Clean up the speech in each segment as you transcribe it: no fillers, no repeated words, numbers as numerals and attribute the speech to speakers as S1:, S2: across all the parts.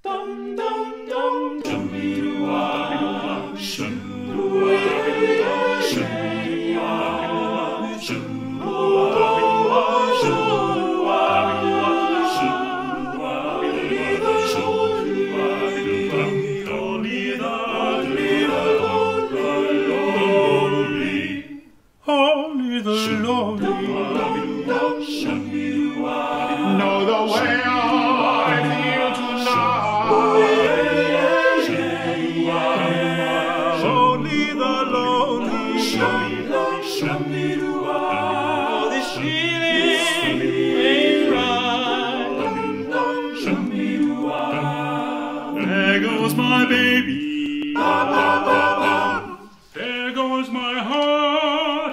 S1: Dum dum dum dum dum only the lonely know the way I feel tonight. Only the lonely know this feeling ain't right. There goes my baby. There goes my heart.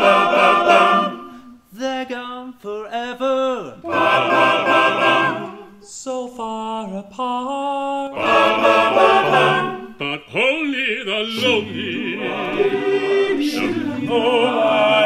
S1: They're gone forever. So far apart. But only the lonely know why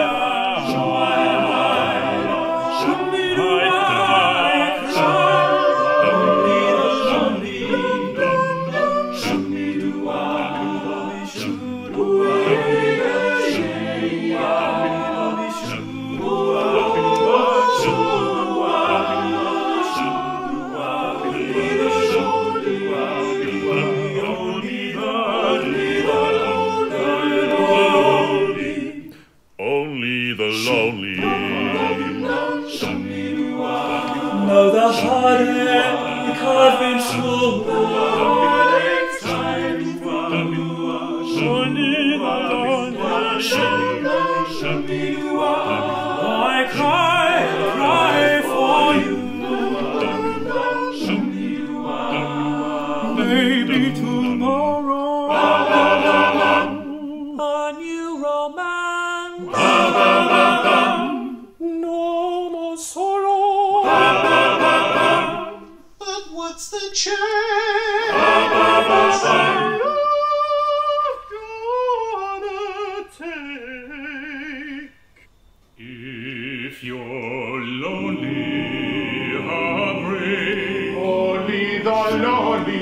S1: know the heartache I've been through. Only the lonely I cry for you. Maybe tomorrow a new romance. No more sorrow. But what's the chance you're gonna take? If you're lonely, heartbreak, only the lonely.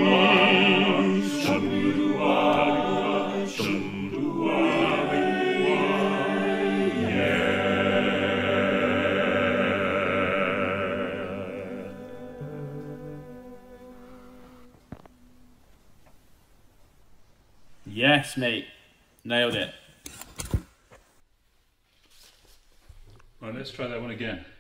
S2: Yes, mate. Nailed it.
S1: Right, let's try that one again.